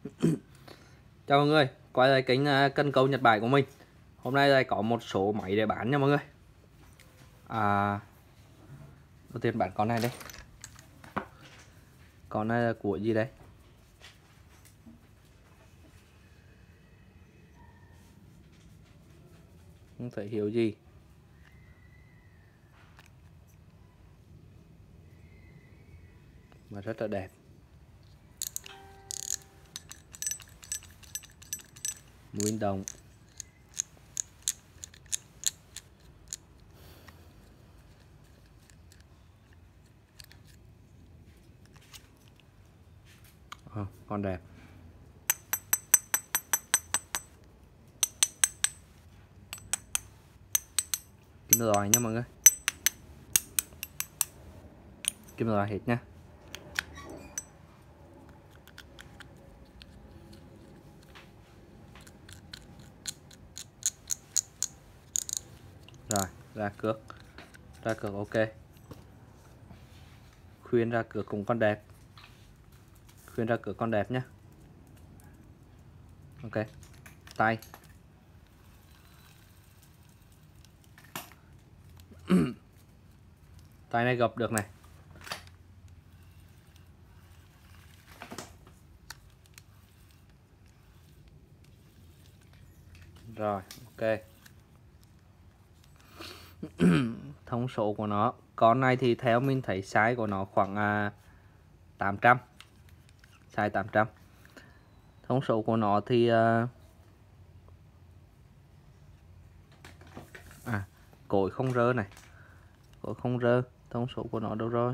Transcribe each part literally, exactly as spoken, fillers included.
Chào mọi người, quay lại kênh cân cầu Nhật Bản của mình. Hôm nay lại có một số máy để bán nha mọi người. À, đầu tiên bán con này đây. Con này là của gì đây? Không thể hiểu gì. Mà rất là đẹp. Nguyên đồng. À, con đẹp. Kim loại nha mọi người. Kim loại hết nha. Rồi, ra cược. Ra cược ok. Khuyên ra cược cùng con đẹp. Khuyên ra cược con đẹp nhé. Ok. Tay. Tay này gập được này. Rồi, ok. Thông số của nó, con này thì theo mình thấy size của nó khoảng à, tám trăm, size tám trăm. Thông số của nó thì à, à cối không rơ này, cối không rơ. Thông số của nó đâu rồi?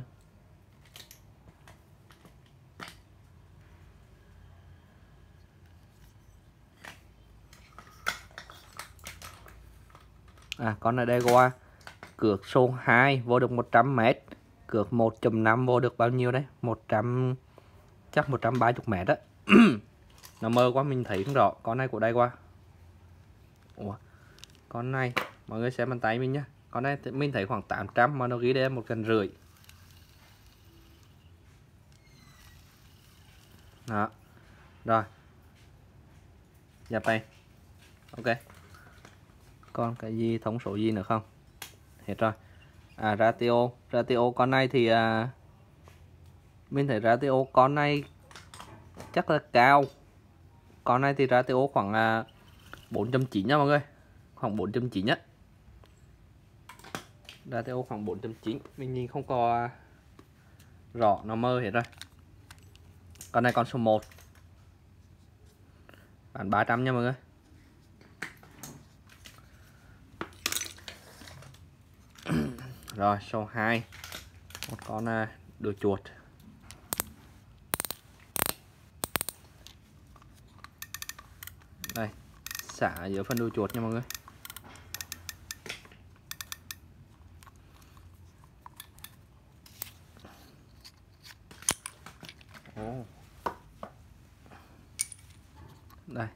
À, con này đây qua cược số hai vô được một trăm mét, cược một chấm năm vô được bao nhiêu đấy? một trăm, chắc một trăm ba mươi mét đó. Nó mơ quá mình thấy không rõ. Con này của đây qua. Ủa, con này mọi người xem bàn tay mình nhá. Con này mình thấy khoảng tám trăm mà nó ghi đây một cân rưỡi. Đó. Rồi. Nhập này. Ok. Còn cái gì, thông số gì nữa không? Hết rồi. À, ratio. Ratio con này thì à, mình thấy ratio con này chắc là cao. Con này thì ratio khoảng à, bốn chấm chín nha mọi người. Khoảng bốn chấm chín á. Ratio khoảng bốn chấm chín. Mình nhìn không có rõ, nó mơ hết rồi. Con này con số một. Bán ba trăm nha mọi người. Rồi, số hai. Một con uh, đuôi chuột. Đây, xả giữa phần đuôi chuột nha mọi người. Oh. Đây.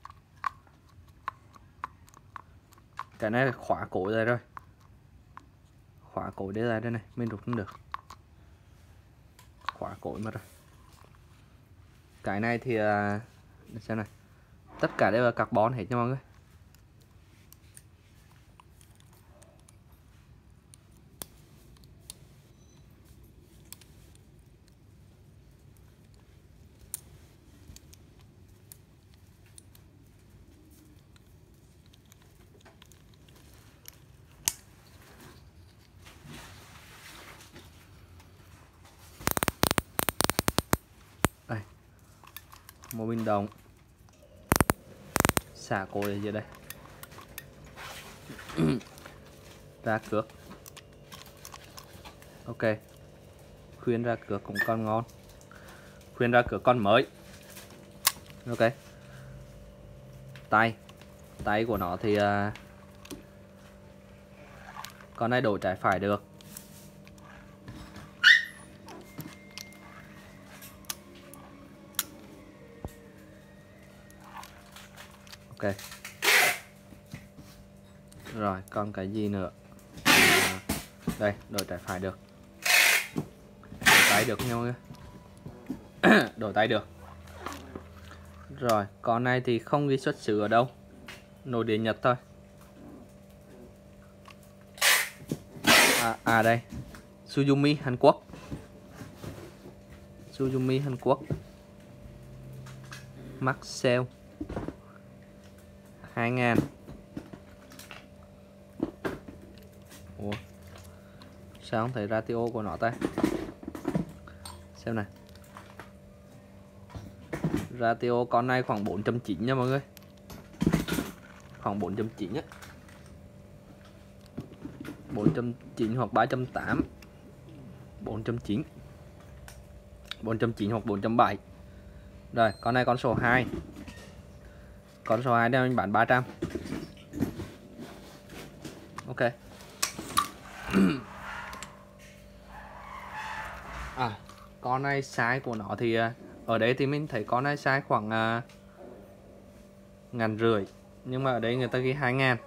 Cái này là khóa cổ đây rồi. Khóa cổ để ra đây này, mình rút không được. Khóa cổ mà rồi. Cái này thì uh, để xem này. Tất cả đều là carbon hết nha mọi người. Đây. Một bình đồng. Xả cổ ở dưới đây. Ra cược. Ok. Khuyên ra cược cũng còn ngon. Khuyên ra cược con mới. Ok. Tay. Tay của nó thì uh, con này đổi trái phải được. Ok. Rồi, còn cái gì nữa? À, đây, đổi trái phải được. Đổi tay được nha mọi người. Đổi tay được. Rồi, con này thì không ghi xuất xứ ở đâu, nội địa Nhật thôi. À, à đây, Suzumi Hàn Quốc. Suzumi Hàn Quốc. Max sale hai ngàn. Ủa, sao không thấy ratio của nó ta? Xem này. Ratio con này khoảng bốn chấm chín nha mọi người. Khoảng bốn chấm chín á. bốn chấm chín hoặc ba chấm tám. bốn chấm chín. bốn chấm chín hoặc bốn chấm bảy. Rồi, con này con số hai. Con số hai đây mình bán ba trăm. Ok. À, con này size của nó thì ở đây thì mình thấy con này size khoảng uh, ngàn rưỡi, nhưng mà ở đây người ta ghi hai ngàn.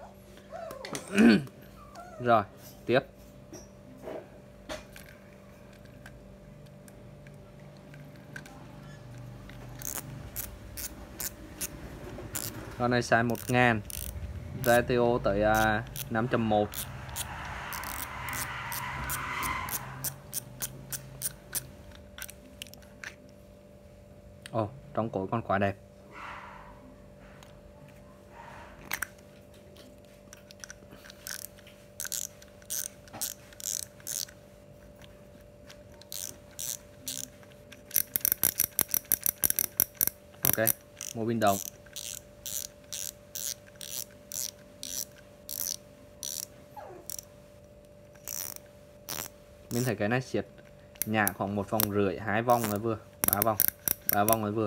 Rồi, tiếp. Con này size một ngàn, ratio tới uh, năm chấm một. Ồ, oh, trong cối con quá đẹp. Ok, một pin đồng. Mình thấy cái này siết nhả khoảng một vòng rưỡi, hai vòng là vừa, ba vòng, ba vòng là vừa.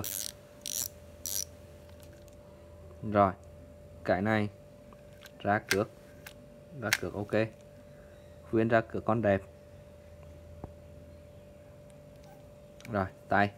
Rồi, cái này ra cược, ra cược ok, khuyên ra cược con đẹp. Rồi, tay.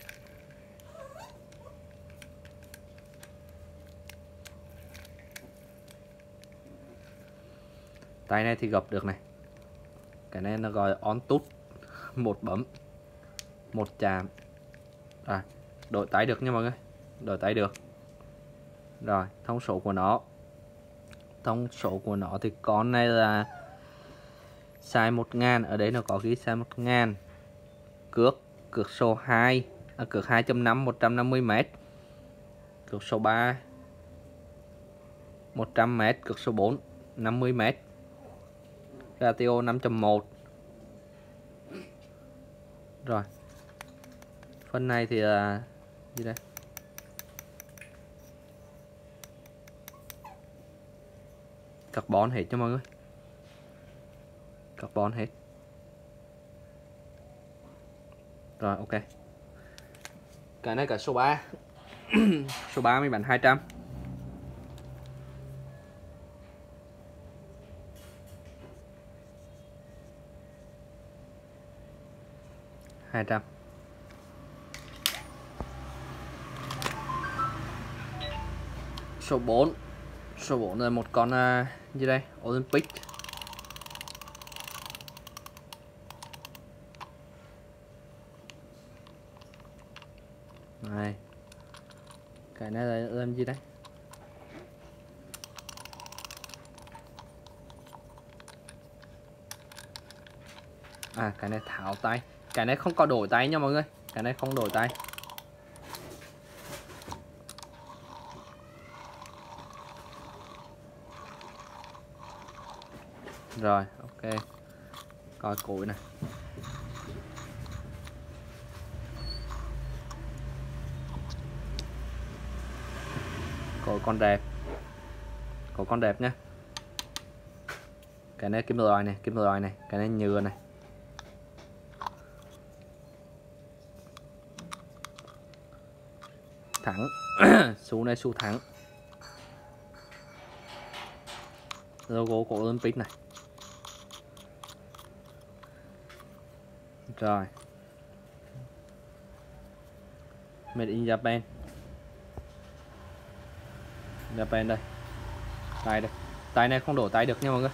Tay này thì gập được này. Cái này nó gọi on tút, một bấm, một chạm. Rồi, đổi tay được nha mọi người, đổi tay được. Rồi, thông số của nó. Thông số của nó thì con này là size một ngàn, ở đây nó có ghi size một ngàn. Cước, cược số hai, à, cược hai chấm năm, một trăm năm mươi mét. Cược số ba, một trăm mét, cược số bốn, năm mươi mét. Ratio năm chấm một. Rồi. Phần này thì là gì đây? Carbon hết cho mọi người. Carbon hết. Rồi ok. Cái này cả số ba. Số ba mình bán hai trăm. hai trăm. Số bốn. Số bốn là một con uh, gì đây? Olympic. Này. Cái này là làm gì đấy? À, cái này tháo tay. Cái này không có đổi tay nha mọi người. Cái này không đổi tay. Rồi, ok. Coi cối này. Cối con đẹp. Cối con đẹp nhé. Cái này kim loại này, kim loại này, cái này nhựa này. Thẳng. Số này số thẳng. Logo của Olympic này. Rồi. Made in Japan. Japan đây. Tay đây. Tay này không đổ tay được nha mọi người.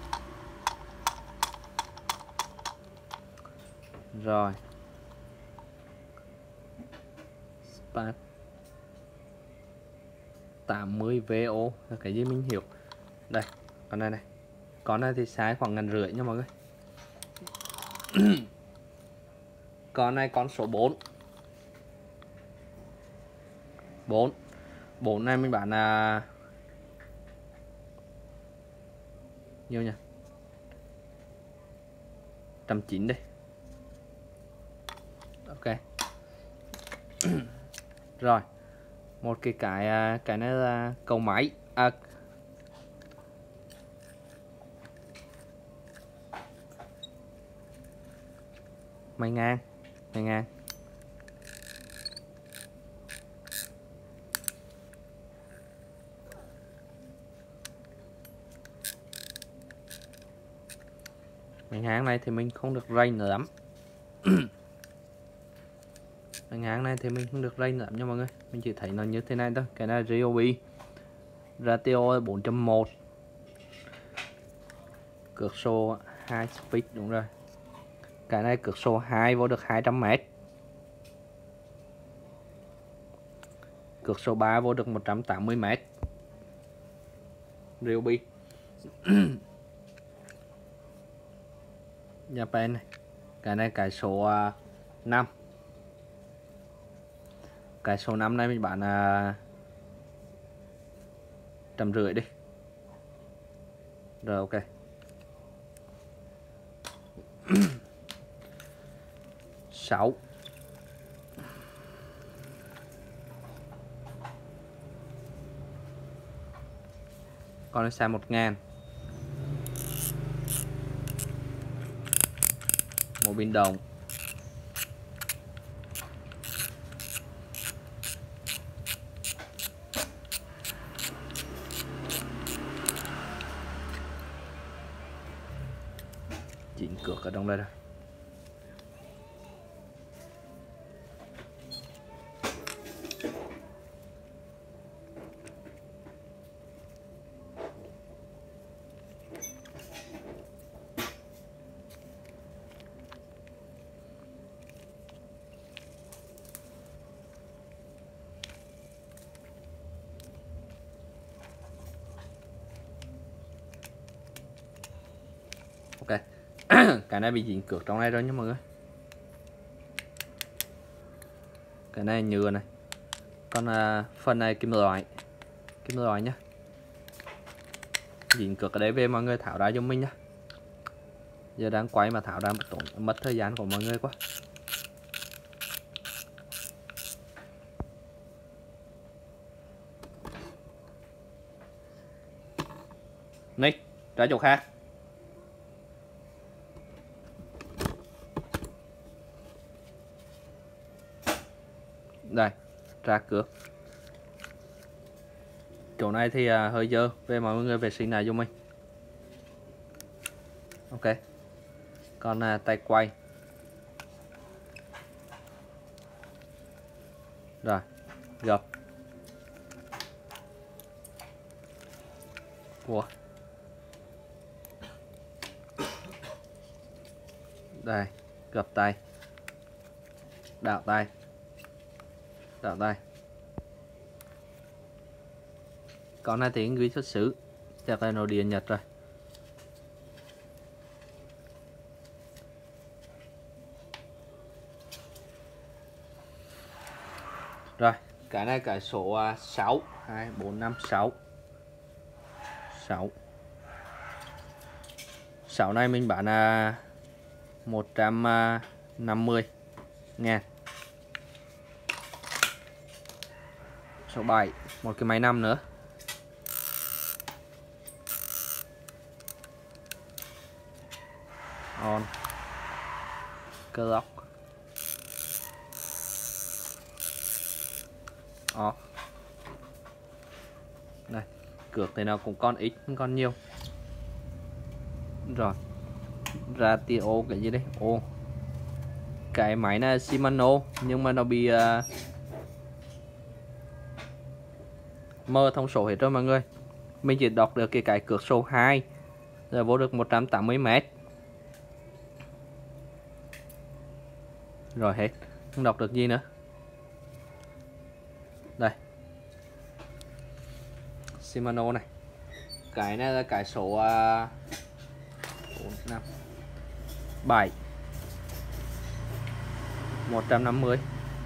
Rồi. ba tám mươi vê o là cái gì mình hiểu. Đây, con này này. Con này thì sai khoảng ngàn rưỡi nha mọi người. Con này con số bốn. bốn. bốn này mình bán là nhiêu nhỉ? một trăm chín mươi đây. Ok. Rồi. Một cái cái cái này là cầu máy. À, máy ngang. Máy ngang. Máy ngang này thì mình không được ray nữa lắm. Máy ngang này thì mình không được ray nữa lắm nha mọi người. Mình chỉ thấy nó như thế này thôi. Cái này là Ryobi. Ratio bốn chấm một. Cược số hai speed đúng rồi. Cái này cược số hai vô được hai trăm mét. Cược số ba vô được một trăm tám mươi mét. Ryobi. Japan này. Cái này cái số năm. Cái số năm này mình bán là trăm rưỡi đi. Rồi ok. sáu. Con này xài một ngàn. Một pin đồng. Chín cược ở trong đây rồi. Ok. Cái này bị dính cược trong này rồi nha mọi người. Cái này nhựa này. Còn à, phần này kim loại. Kim loại nhá. Dính cược ở đây về mọi người tháo ra cho mình nhá. Giờ đang quay mà tháo ra một tốn mất thời gian của mọi người quá. Nick, ra chỗ khác. Đây, ra cược. Chỗ này thì à, hơi dơ, về mọi người vệ sinh lại cho mình. Ok. Còn à, tay quay. Rồi, gập. Ủa. Đây, gập tay. Đảo tay. Đảo tay. Con này thì ghi xuất xứ. Chắc là nội địa Nhật rồi. Rồi, cái này cái số sáu. hai, bốn, năm, sáu. sáu. sáu này mình bán là một trăm năm mươi ngàn. Số bảy. Một cái máy năm nữa. On. Clock. Off. Đây, cược thì nào cũng còn ít không còn nhiều. Rồi. Ratio cái gì đấy? Ô. Cái máy này Shimano nhưng mà nó bị uh, mơ thông số hết rồi mọi người. Mình chỉ đọc được cái cái cược số hai rồi vô được một trăm tám mươi mét. Rồi hết, không đọc được gì nữa. Đây, Shimano này. Cái này là cái số uh, bốn, năm, bảy, một trăm năm mươi.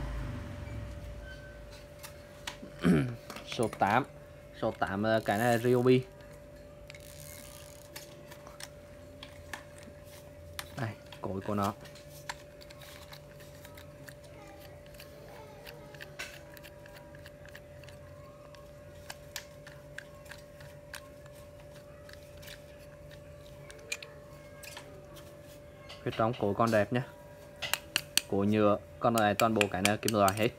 Số tám. Số tám là cái này là Ryobi. Đây, cối của nó. Phía trong cối con đẹp nhé. Cối nhựa, con này toàn bộ cái này kim loại hết.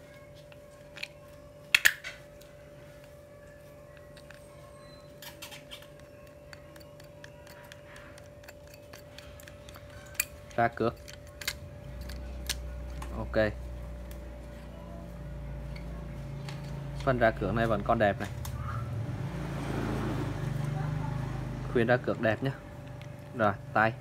Ra cược. Ok. Phần ra cược này vẫn còn đẹp này. Khuyên ra cược đẹp nhé. Rồi, tay.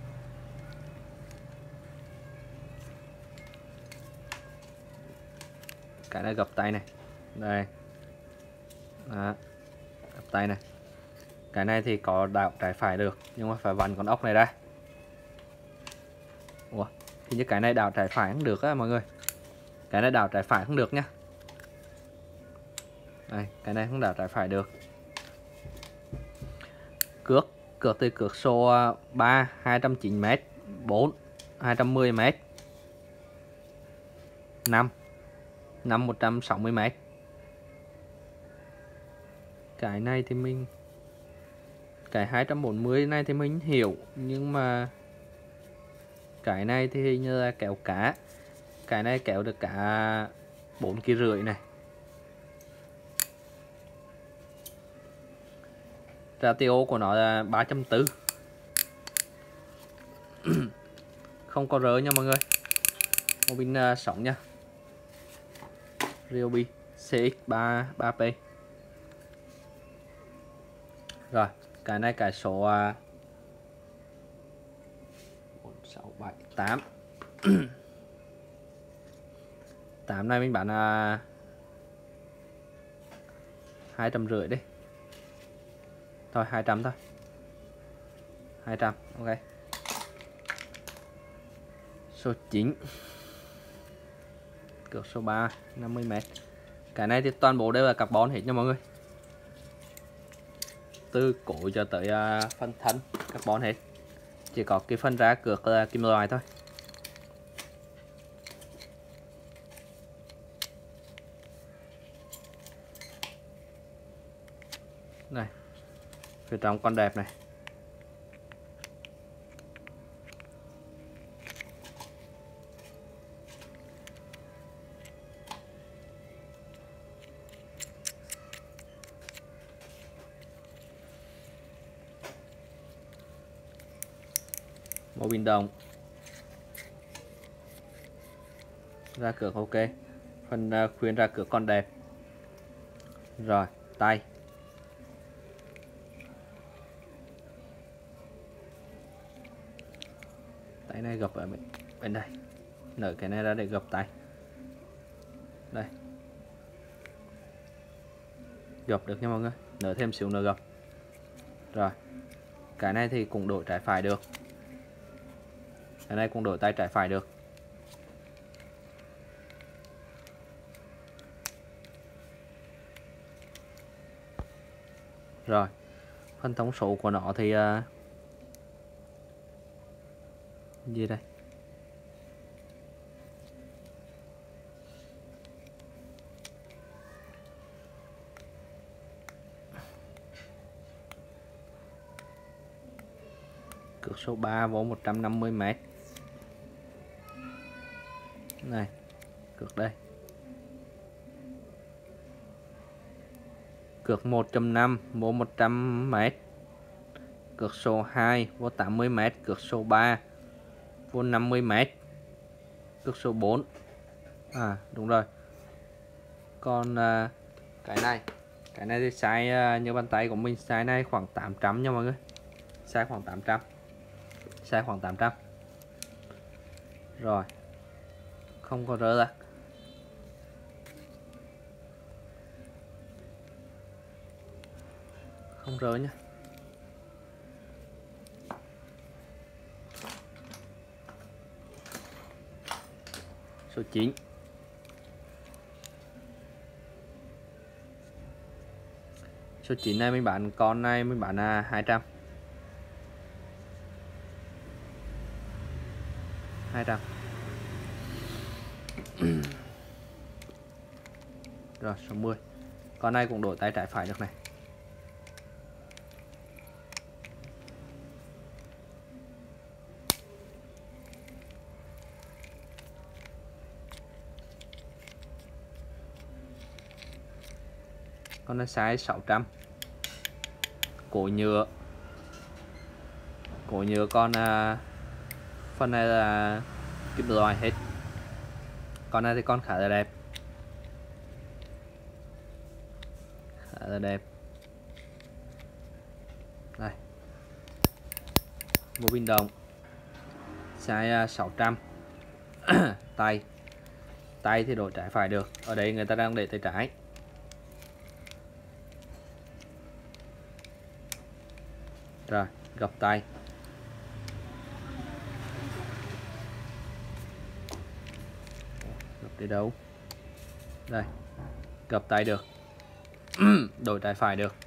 Cái này gập tay này. Đây. Đó. Gập tay này. Cái này thì có đảo trái phải được, nhưng mà phải vặn con ốc này ra. Ủa, thì như cái này đảo trái phải không được á mọi người. Cái này đảo trái phải không được nhá. Đây, cái này không đảo trái phải được. Cước, cước thì cước số ba, hai trăm chín mươi mét, bốn, hai trăm mười mét, năm, năm, một trăm sáu mươi mét. Cái này thì mình, cái hai trăm bốn mươi này thì mình hiểu, nhưng mà cái này thì hình như là kéo cá. Cái này kéo được cả bốn ki rưỡi này. Ratio của nó là ba chấm bốn. Không có rỡ nha mọi người. Một pin uh, sống nha. Ryobi xê ích ba P. Rồi, cái này cái số uh, bốn, sáu, bảy, tám. tám này mình bán uh, hai trăm rưỡi đi. Thôi hai trăm thôi. hai trăm, ok. Số chín. Cược số ba, năm mươi mét. Cái này thì toàn bộ đều là carbon hết nha mọi người. Từ cổ cho tới uh, phần thân carbon hết. Chỉ có cái phần ra cược là kim loại thôi. Này, phía trong con đẹp này. Một bình đồng. Ra cược ok. Phần uh, khuyên ra cược con đẹp. Rồi, tay. Tay này gập ở bên, bên đây. Nở cái này ra để gập tay. Đây. Gập được nha mọi người. Nở thêm xíu nữa gập. Rồi. Cái này thì cũng đổi trái phải được. Cái này cũng đổi tay trái phải được. Rồi. Phần thông số của nó thì uh, gì đây? Cược số ba vô một trăm năm mươi mét. Này, cược đây. Cược một chấm năm vô một trăm mét. Cược số hai vô tám mươi mét. Cược số ba vô năm mươi mét. Cược số bốn. À đúng rồi. Còn uh, cái này. Cái này thì size uh, như bàn tay của mình. Size này khoảng tám trăm nha mọi người. Size khoảng tám trăm. Size khoảng tám trăm. Rồi. Không có rỡ ra. không rơi nhá. Số chín. Số chín này mình bán con này mình bán là hai trăm. hai trăm. Rồi số mười. Con này cũng đổi tay trái phải được này. Con này size sáu trăm. Cổ nhựa. Cổ nhựa con à, phần này là kim loại hết. Con này thì con khá là đẹp. Khá là đẹp. Đây. Một pin đồng. Size sáu trăm. Tay. Tay thì đổi trái phải được. Ở đây người ta đang để tay trái. Rồi, gập tay. Gập đi đâu? Đây. Gập tay được. Đổi trái phải được.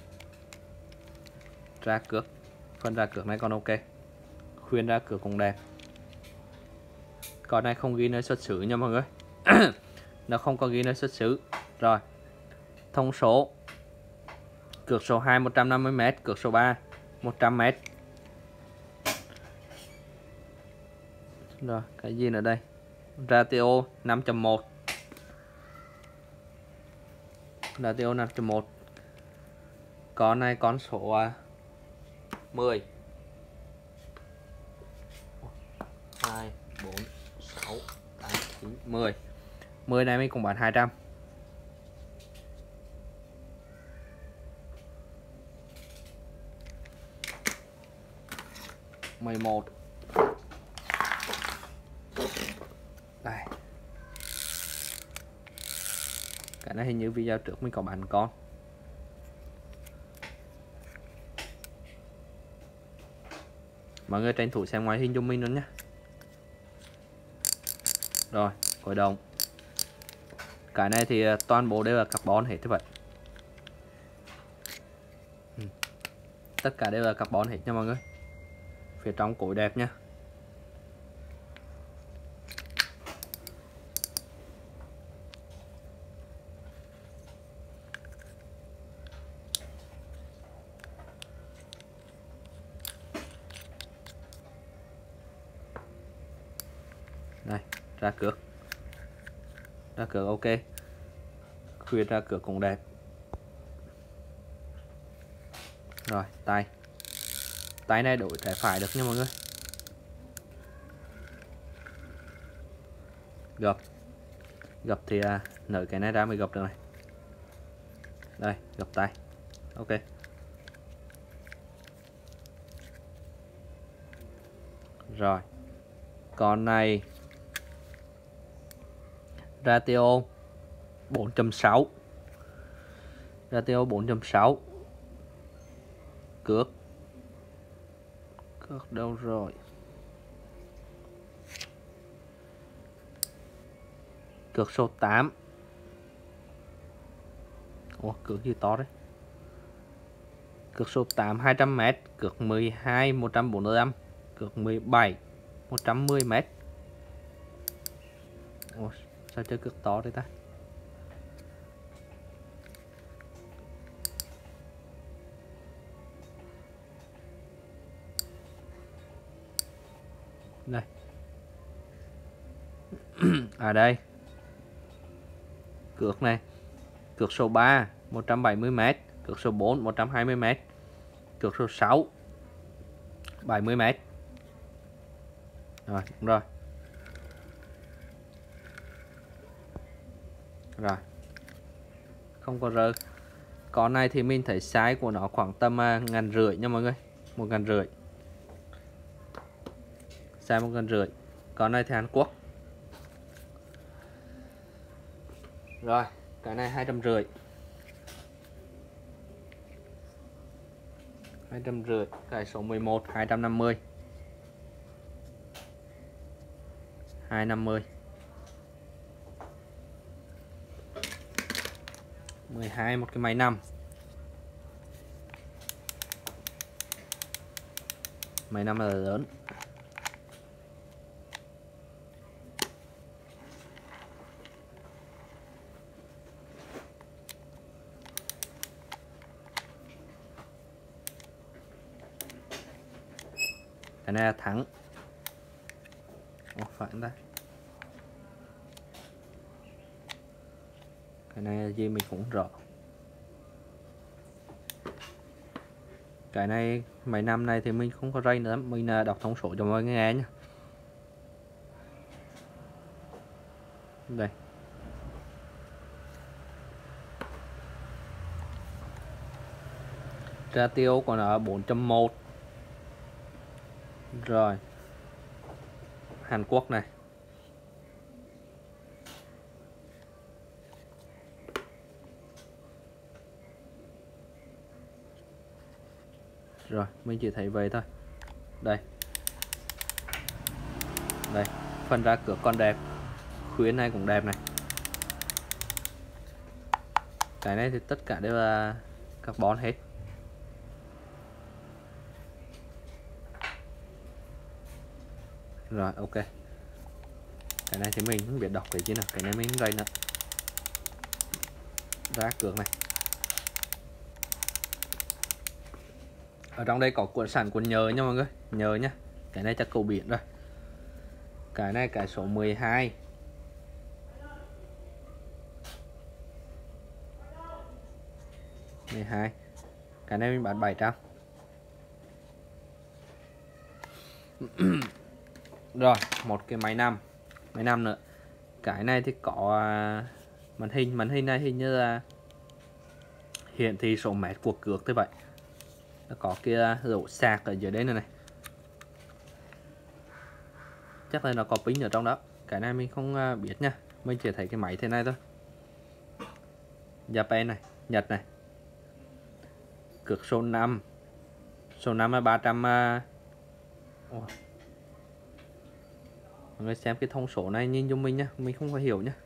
Ra cược. Phần ra cược này còn ok. Khuyên ra cược cũng đẹp. Con này không ghi nơi xuất xứ nha mọi người. Nó không có ghi nơi xuất xứ. Rồi. Thông số. Cược số hai một trăm năm mươi mét, cược số ba một trăm mét. Rồi, cái gì nữa đây? Ratio năm chấm một. Ratio năm chấm một. Con này con số mười. hai, bốn, sáu, tám, chín, mười. mười này mình cũng bán hai trăm. mười một. Đây. Cái này hình như video trước mình có bán con. Mọi người tranh thủ xem ngoại hình cho mình luôn nhé. Rồi, khởi động. Cái này thì toàn bộ đều là carbon hết thế vậy. Ừ. Tất cả đều là carbon hết nha mọi người. Phía trong cối đẹp nha. Đây, ra cược. Ra cược ok. Khuyên ra cược cũng đẹp. Rồi, tay. Tay này đổi trái phải được nha mọi người. Gập. Gập thì à, nở cái này ra mới gập được này. Đây, gập tay. Ok. Rồi. Con này ratio bốn chấm sáu. Ratio bốn chấm sáu. Cược. Cược đâu rồi? Cược số tám. Ủa, cược gì to đấy? Cược số tám hai trăm mét, cược mười hai một trăm bốn mươi lăm, cược mười bảy một trăm mười mét. Ủa, sao chơi cược to đấy ta? Đây. À đây. Cược này. Cược số ba một trăm bảy mươi mét, cược số bốn một trăm hai mươi mét, cược số sáu bảy mươi mét. Rồi, đúng rồi. Rồi. Không có rơi. Con này thì mình thấy size của nó khoảng tầm uh, ngàn rưỡi nha mọi người. Một ngàn rưỡi. Size một ngàn rưỡi. Con này thì Hàn Quốc. Rồi, cái này hai trăm rưỡi. hai trăm rưỡi. Cái số mười một hai trăm năm mươi. hai trăm năm mươi. mười hai một cái máy năm. Máy năm là lớn. Cái này là thắng. Ồ, phải không ta? Cái này là gì mình cũng rõ. Cái này mấy năm này thì mình không có rây nữa, mình đọc thông số cho mọi người nghe nhé. Đây. Ratio của nó bốn chấm một. Rồi. Hàn Quốc này. Rồi, mình chỉ thấy vậy thôi. Đây. Đây, phần ra cửa con đẹp. Khuyến này cũng đẹp này. Cái này thì tất cả đều là carbon hết. Rồi, ok. Cái này thì mình không biết đọc cái gì nào. Cái này mình rây nữa. Ra cược này. Ở trong đây có cuộn sẵn cuộn nhờ nha mọi người. Nhờ nhá. Cái này chắc cầu biển rồi. Cái này cái số mười hai. mười hai. Cái này mình bán bảy trăm. Rồi, một cái máy năm. Máy năm nữa. Cái này thì có màn hình, màn hình này hình như là hiển thị số mét của cược thế vậy. Nó có kia lỗ sạc ở dưới đây này này. Chắc là nó có pin ở trong đó. Cái này mình không biết nha. Mình chỉ thấy cái máy thế này thôi. Japan này, Nhật này. Cược số năm. Số năm là ba trăm. Ồ. Mọi người xem cái thông số này nhìn cho mình nhá, mình không có hiểu nhá.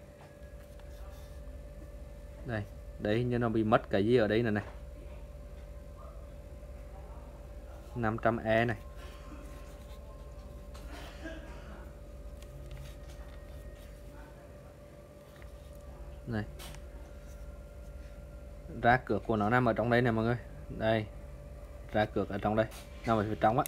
Đây, đấy như nó bị mất cái gì ở đây này này. năm trăm E này. Này. Ra cược của nó nằm ở trong đây nè mọi người. Đây. Ra cược ở trong đây, nằm ở phía trong á.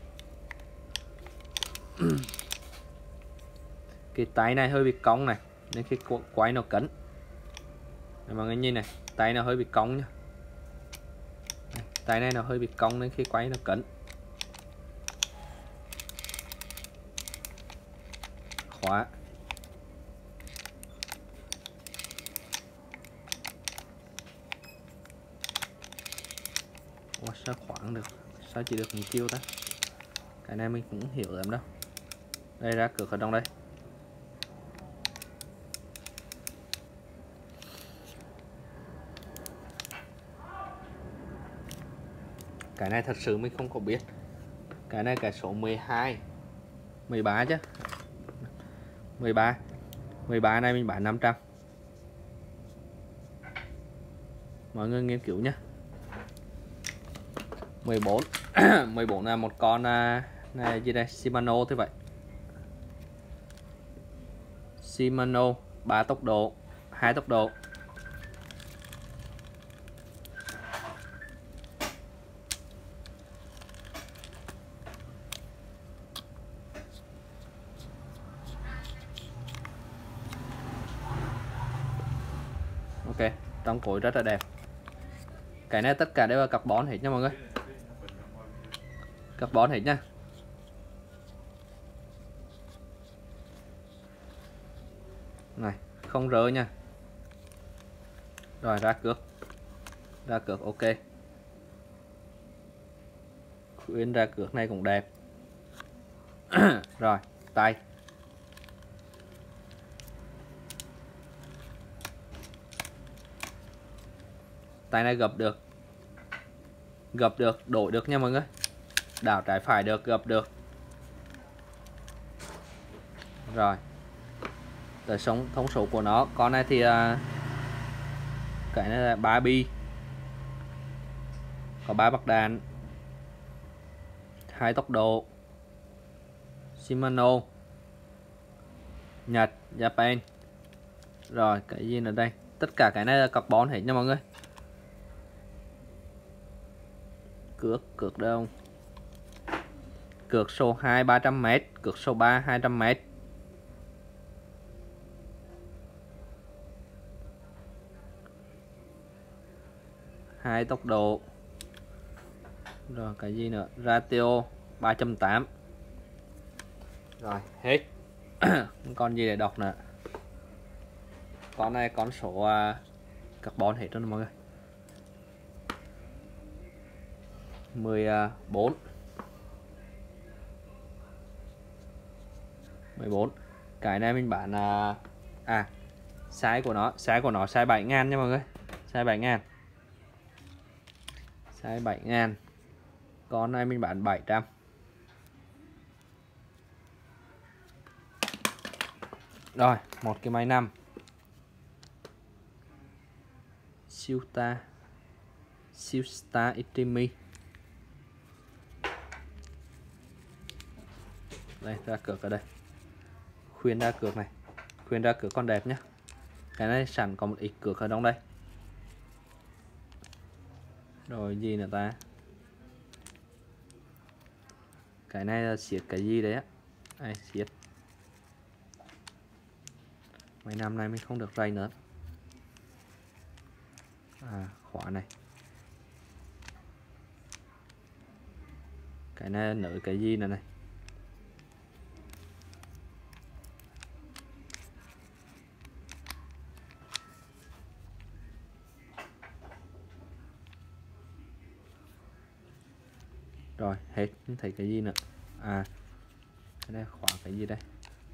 Cái tay này hơi bị cong này, nên khi quay nó cấn. Đây, mọi người nhìn này, tay nó hơi bị cong nhá. Đây, tay này nó hơi bị cong nên khi quay nó cấn. Khóa. Ủa, sao khoảng được, sao chỉ được một chiêu ta? Cái này mình cũng hiểu lắm đâu. Đây, ra cược ở trong đây. Cái này thật sự mình không có biết. Cái này cái số mười hai, mười ba chứ. mười ba. mười ba này mình bán năm trăm. Mọi người nghiên cứu nhé. mười bốn. mười bốn là một con này gì đây, Shimano thế vậy. Shimano ba tốc độ, hai tốc độ. Ok, trong cối rất là đẹp. Cái này tất cả đều là carbon hết nha mọi người. Carbon hết nha. Này, không rỡ nha. Rồi, ra cược. Ra cược ok. Khuyến ra cược này cũng đẹp. Rồi, tay. Tay này gập được. Gập được, đổi được nha mọi người. Đảo trái phải được, gập được. Rồi. Rồi sống thông số của nó. Con này thì uh, cái này là ba bi. Có ba bậc đạn, hai tốc độ, Shimano, Nhật, Japan. Rồi cái gì nữa đây? Tất cả cái này là carbon hết nha mọi người. Cược, cược đâu? Cược số hai ba trăm mét, cược số ba hai trăm mét. Hai tốc độ. Rồi cái gì nữa? Ratio ba chấm tám. Rồi hết. Con gì để đọc nữa? Con này con số uh, carbon hết rồi mọi người. mười bốn. mười bốn. Cái này mình bán uh, à size của nó, size của nó size bảy ngàn nha mọi người. Size bảy ngàn. Size bảy ngàn. Con này mình bán bảy trăm. Rồi, một cái máy năm. Siuta Siusta Itimi. Đây, ra cược ở đây. Khuyên ra cược này. Khuyên ra cược con đẹp nhé. Cái này sẵn có một ít cược ở trong đây. Rồi gì nữa ta? Cái này là xiết cái gì đấy á? Đây, xiết. Mấy năm nay mình không được rây nữa. À, khóa này. Cái này nở cái gì nữa này? Rồi hết, không thấy cái gì nữa. À, cái này khóa cái gì đây?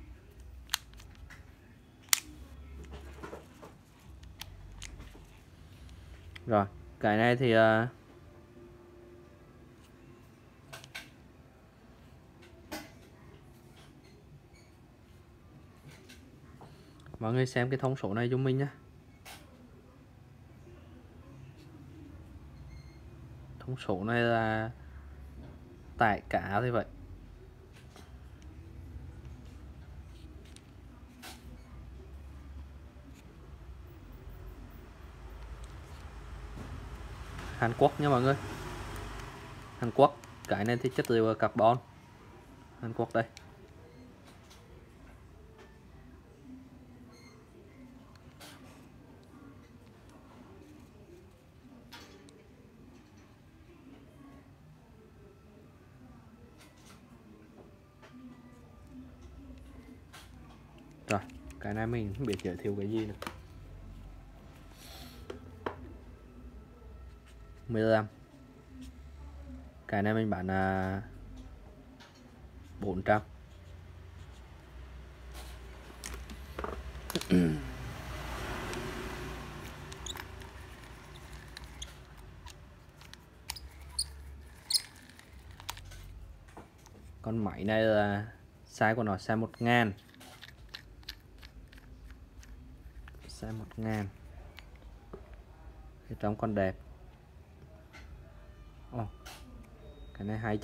Rồi cái này thì uh, mọi người xem cái thông số này giúp mình nhé. Thông số này là tải cá thì vậy. Hàn Quốc nha mọi người. Hàn Quốc. Cái này thì chất liệu carbon. Hàn Quốc đây. Rồi, cái này mình không biết giới thiệu cái gì nữa. mười lăm. Cái này mình bán là bốn trăm. Con máy này là size của nó size một ngàn. Size một ngàn. Cái trong con đẹp. Ồ, cái này hay chứ.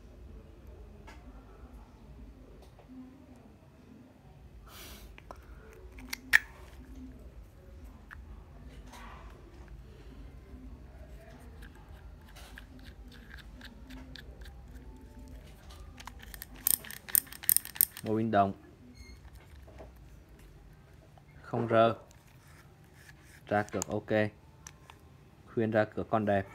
Mô bin đồng. Không rơ. Ra cược ok. Khuyên ra cược con đẹp.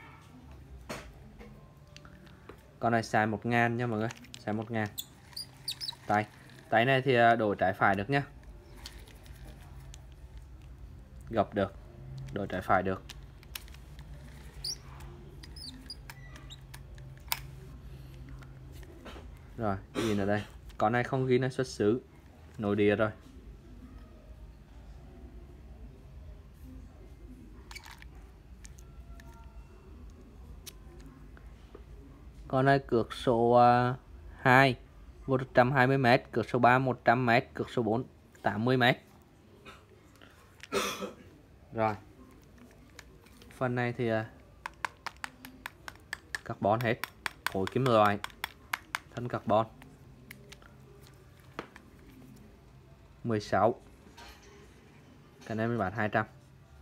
Con này xài một ngàn nha mọi người. Xài một ngàn. Tay. Tay này thì đổi trái phải được nhá. Gập được. Đổi trái phải được. Rồi, gì nữa đây? Con này không ghi nó xuất xứ. Nội địa rồi. Con này cược số uh, hai vô một trăm hai mươi mét, cược số ba một trăm mét, cược số bốn tám mươi mét. Rồi. Phần này thì uh, carbon hết, khối kim loại, thân carbon. mười sáu. Cái này mình bán hai trăm.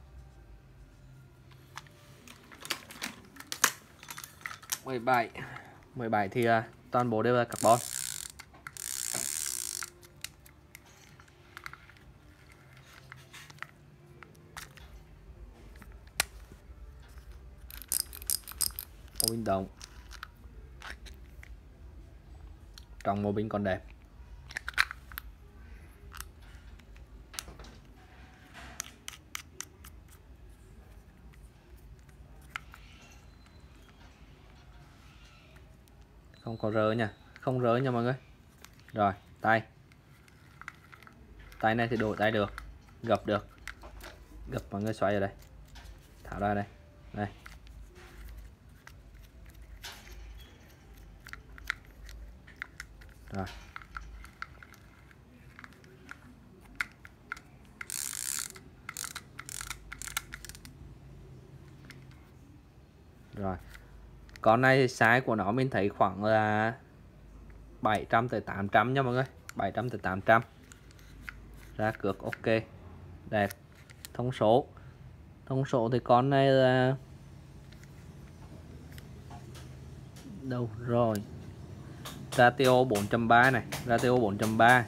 mười bảy. mười bảy thì uh, toàn bộ đều là carbon. Ô bin đồng. Trong ô bin còn đẹp. Không có rỡ nha, không rỡ nha mọi người. Rồi, tay. Tay này thì đổi tay được, gập được. Gập mọi người xoay ở đây. Tháo ra đây. Đây. Rồi. Rồi. Con này thì size của nó mình thấy khoảng là bảy trăm tới tám trăm nha mọi người, bảy trăm tới tám trăm. Ra cược ok. Đẹp. Thông số. Thông số thì con này là đâu rồi? Ratio bốn chấm ba này, ratio bốn chấm ba.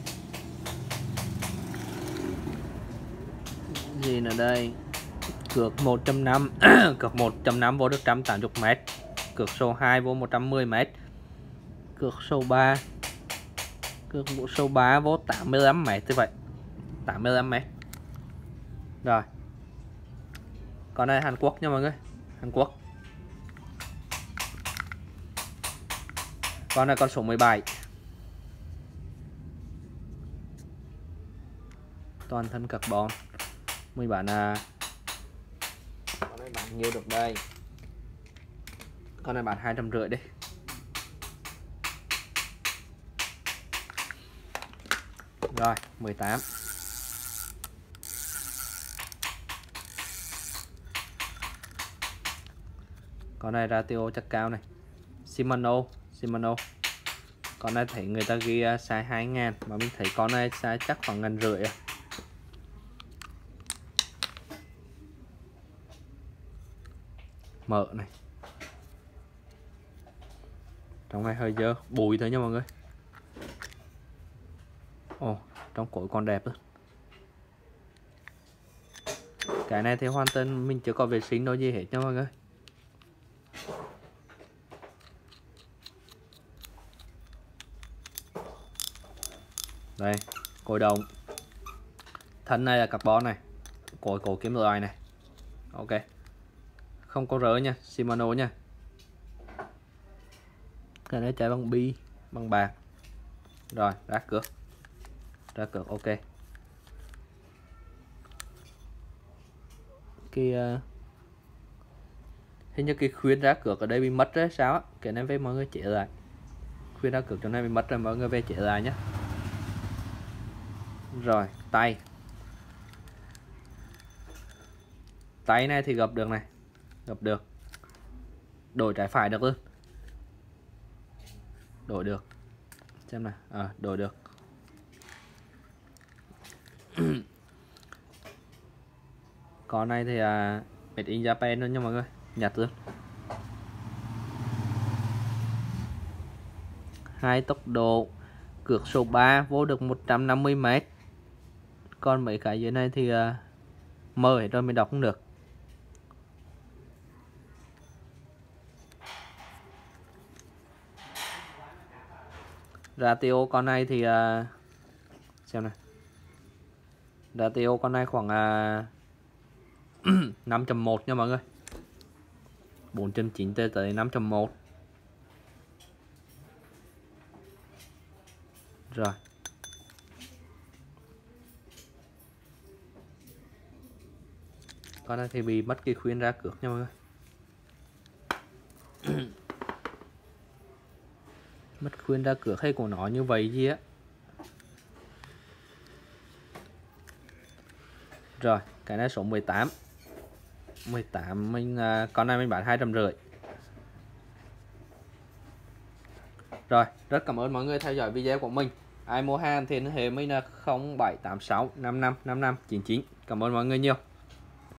Gì nữa đây? Cược một chấm năm, cược một chấm năm vô được một trăm tám mươi mét. Cược số hai vô một trăm mười mét. Cược số ba. Cược số ba vô tám mươi lăm mét như vậy. tám mươi lăm mét. Rồi. Con này Hàn Quốc nha mọi người. Hàn Quốc. Con này con số mười bảy. Toàn thân carbon. Mình bán là con này bán nhiều được đây. Con này bán hai trăm rưỡi đi. Rồi, mười tám. Con này ratio chắc cao này. Shimano, Shimano. Con này thấy người ta ghi size hai ngàn mà mình thấy con này size chắc khoảng ngàn rưỡi à. Mở này. Trong này hơi dơ, bụi thôi nha mọi người. Ồ, trong cối còn đẹp nữa. Cái này thì hoàn toàn mình chưa có vệ sinh đâu gì hết nha mọi người. Đây, cối đồng. Thân này là carbon này. Cối cổ kim loại này. Ok. Không có rỡ nha, Shimano nha. Cái này chạy bằng bi, bằng bạc. Rồi, ra cược. Ra cược ok. Cái uh, hình như cái khuyên ra cược ở đây bị mất đấy sao á. Cái này với mọi người chế lại. Khuyên ra cược chỗ này bị mất rồi, mọi người về chế lại nhé. Rồi, tay. Tay này thì gập được này. Gập được. Đổi trái phải được luôn. Đổi được. Xem nào, à, đổi được. Con này thì à, made in Japan luôn nha mọi người, Nhật luôn. Hai tốc độ, cược số ba vô được một trăm năm mươi mét. Còn mấy cái dưới này thì à, mờ hết rồi mình đọc không được. Ratio con này thì uh, xem này. Ratio con này khoảng uh, năm chấm một nha mọi người. bốn chấm chín tới năm chấm một. Rồi. Con này thì bị mất cái khuyên ra cược nha mọi người. Mất khuyên ra cửa hay của nó như vậy gì á. Rồi cái này số mười tám. mười tám mình à, con này mình bán hai trăm rưỡi. Rồi rất cảm ơn mọi người theo dõi video của mình. Ai mua hàng thì liên hệ mình là không bảy tám sáu năm năm năm năm chín chín. Cảm ơn mọi người nhiều.